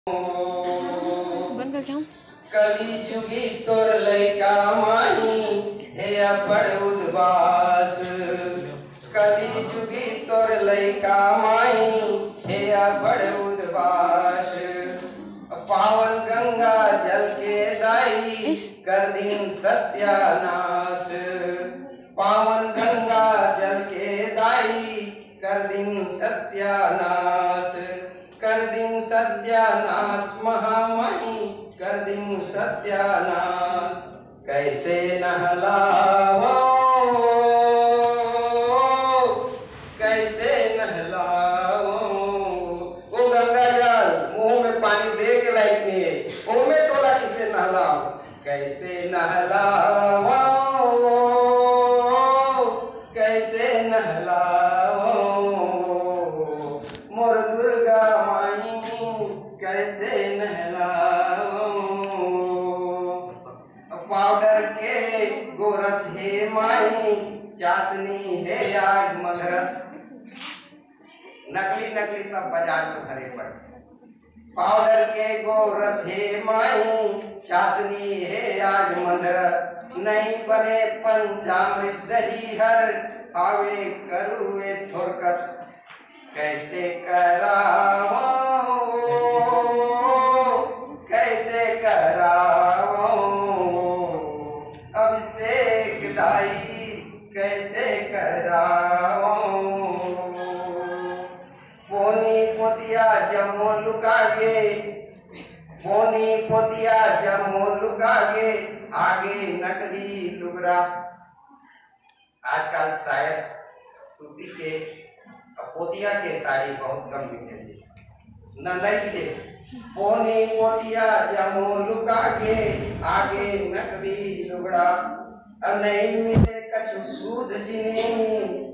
बंद कर क्या कली जुगी तोर लैका माही हे बड़ उदबास। कली जुगी तोर लैका माही हे बड़ उदबास। पावन गंगा जल के दाई कर दिन सत्यानाश। पावन गंगा जल के दाई कर दिन सत्यानाश। कर दिन सत्यानाश महामाही कर दिन सत्यानाश। कैसे नहलाओ कैसे नहलाओ वो गंगा जल मुंह में पानी दे के लाइक नहीं है वो में तोला किसे नहलाओ। कैसे नहलाओ कैसे नहलाओ मोर दुर्गा माई कैसे नहलाओ। पाउडर के गोरस हे माई चाशनी है आज मधरस। नकली नकली सब बाजार में भरे पड़े। पाउडर के गोरस हे माई चाशनी है आज मधरस। नहीं बने पंचामृत दही हर आवे करुए थोरकस। कैसे कराओ कैसे कराओ अभिषेक दाई कैसे कराओ। पोनी पोतिया जमो लुकागे पोनी पोतिया जमो लुकागे आगे नकली लुगरा। आजकल शायद सूती के पोतिया के साड़ी बहुत कम बिकेगी न नहीं दे। पोनी पोतिया जमो लुकागे आगे नकली लुगड़ा। नहीं मिले कछु सूद जिनी